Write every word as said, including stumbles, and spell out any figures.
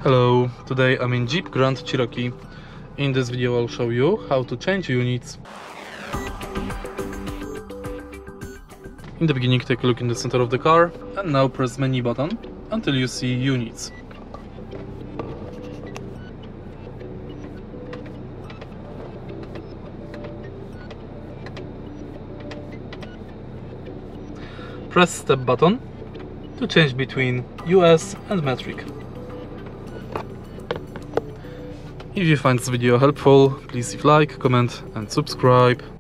Hello, today I'm in Jeep Grand Cherokee. In this video I'll show you how to change units. In the beginning, take a look in the center of the car and now press menu button until you see units. Press step button to change between U S and metric. If you find this video helpful, please leave like, comment and subscribe.